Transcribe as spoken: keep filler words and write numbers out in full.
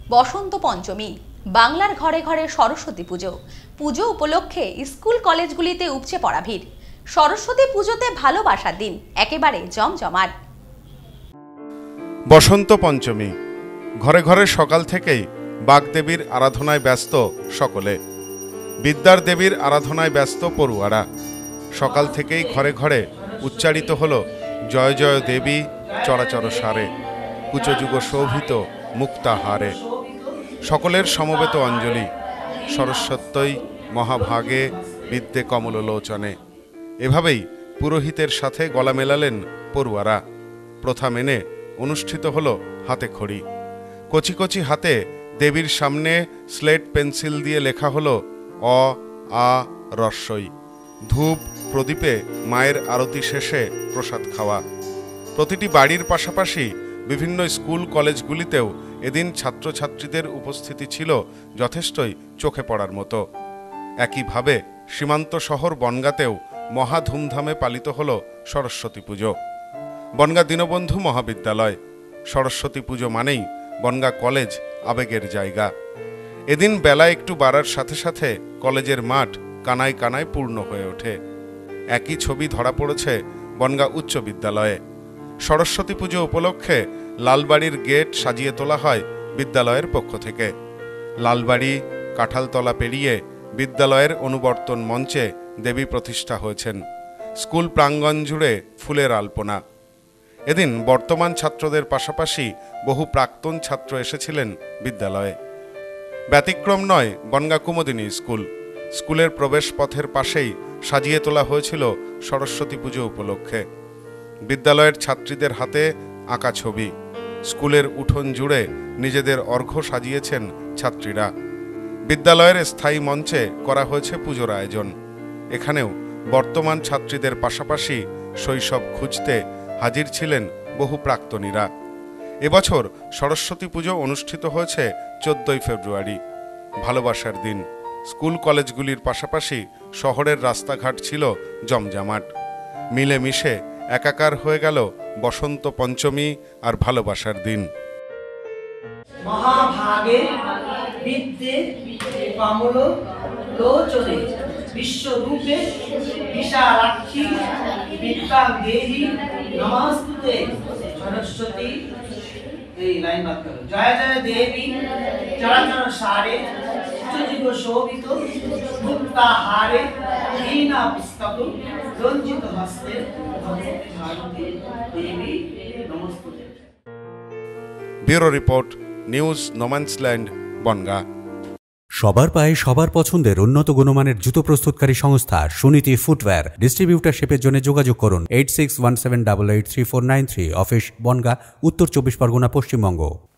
বসন্ত পঞ্চমী, বাংলার ঘরে ঘরে সরস্বতী পুজো। পুজো উপলক্ষে স্কুল কলেজগুলিতে উপচে পড়া ভিড়। সরস্বতী পুজোতে ভালোবাসার দিন একেবারে জমজমাট। বসন্ত পঞ্চমী, ঘরে ঘরে সকাল থেকেই বাগদেবীর আরাধনায় ব্যস্ত সকলে। বিদ্যার দেবীর আরাধনায় ব্যস্ত পড়ুয়ারা। সকাল থেকেই ঘরে ঘরে উচ্চারিত হল জয় জয় দেবী চরাচর সারে, কুচযুগ শোভিত মুক্তাহারে। সকলের সমবেত অঞ্জলি সরস্বত্যই মহাভাগে বিদ্যে কমললোচনে। এভাবেই পুরোহিতের সাথে গলা মেলালেন পড়ুয়ারা। প্রথা মেনে অনুষ্ঠিত হল হাতে খড়ি। কচি কচি হাতে দেবীর সামনে স্লেট পেন্সিল দিয়ে লেখা হলো অ আ রস্যই। ধূপ প্রদীপে মায়ের আরতি শেষে প্রসাদ খাওয়া। প্রতিটি বাড়ির পাশাপাশি বিভিন্ন স্কুল কলেজগুলিতেও এদিন ছাত্রছাত্রীদের উপস্থিতি ছিল যথেষ্টই চোখে পড়ার মতো। একইভাবে সীমান্ত শহর বনগাঁতেও মহা ধুমধামে পালিত হল সরস্বতী পুজো। বনগাঁ দীনবন্ধু মহাবিদ্যালয়। সরস্বতী পুজো মানেই বনগাঁ কলেজ আবেগের জায়গা। এদিন বেলা একটু বাড়ার সাথে সাথে কলেজের মাঠ কানায় কানায় পূর্ণ হয়ে ওঠে। একই ছবি ধরা পড়েছে বনগাঁ উচ্চ বিদ্যালয়ে। সরস্বতী পুজো উপলক্ষে লালবাড়ির গেট সাজিয়ে তোলা হয় বিদ্যালয়ের পক্ষ থেকে। লালবাড়ি কাঁঠালতলা পেরিয়ে বিদ্যালয়ের অনুবর্তন মঞ্চে দেবী প্রতিষ্ঠা হয়েছেন। স্কুল প্রাঙ্গণ জুড়ে ফুলের আলপনা। এদিন বর্তমান ছাত্রদের পাশাপাশি বহু প্রাক্তন ছাত্র এসেছিলেন বিদ্যালয়ে। ব্যতিক্রম নয় বনগাঁ কুমুদিনী স্কুল। স্কুলের প্রবেশ পথের পাশেই সাজিয়ে তোলা হয়েছিল সরস্বতী পুজো উপলক্ষে। বিদ্যালয়ের ছাত্রীদের হাতে আঁকা ছবি। স্কুলের উঠোন জুড়ে নিজেদের অর্ঘ্য সাজিয়েছেন ছাত্রীরা। বিদ্যালয়ের স্থায়ী মঞ্চে করা হয়েছে পুজোর আয়োজন। এখানেও বর্তমান ছাত্রীদের পাশাপাশি শৈশব খুঁজতে হাজির ছিলেন বহু প্রাক্তনীরা। এবছর সরস্বতী পুজো অনুষ্ঠিত হয়েছে চোদ্দই ফেব্রুয়ারি, ভালোবাসার দিন। স্কুল কলেজগুলির পাশাপাশি শহরের রাস্তাঘাট ছিল জমজমাট। মিলেমিশে একাকার হয়ে গেল বসন্ত পঞ্চমী আর ভালোবাসার দিন। মহাভাগে বিদ্যে কমল লোচনে বিশ্বরূপে বিশালাক্ষী বিদ্যা দেবী নমস্তুতে সরস্বতী। এই লাইন বাদ করো। জয় জয় দেবী চরাচর সারে, কুচযুগ শোভিত মুক্তাহারে, দীনা পুস্তক রঞ্জিত হস্তে ভারতী দেবী নমস্তুতে। Bureau report, news no man's land, Bongaon. সবার পায়ে সবার পছন্দের উন্নত গুণমানের জুতো প্রস্তুতকারী সংস্থা সুনীতি ফুটওয়্যার। ডিস্ট্রিবিউটারশিপের জন্য যোগাযোগ করুন eight six one seven double eight three four nine three. Office Bongaon, Uttar Chobbish Pargana, Paschimbanga.